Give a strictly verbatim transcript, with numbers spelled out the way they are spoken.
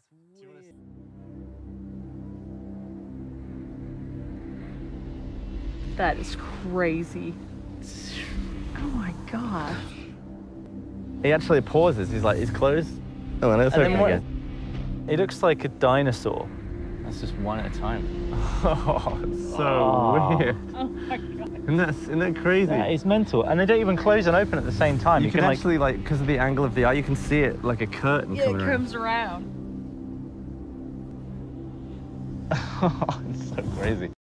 weird. That is crazy. Oh my gosh. He actually pauses. He's like, he's closed. Oh, and it's And open then what- again. It looks like a dinosaur. That's just one at a time. Oh, it's so Oh. weird. Oh my god. Isn't that, isn't that crazy? That is mental. And they don't even close and open at the same time. You, You, can, can, like, actually, like, because of the angle of the eye, you can see it like a curtain Yeah, coming it around. comes around. oh, it's so crazy.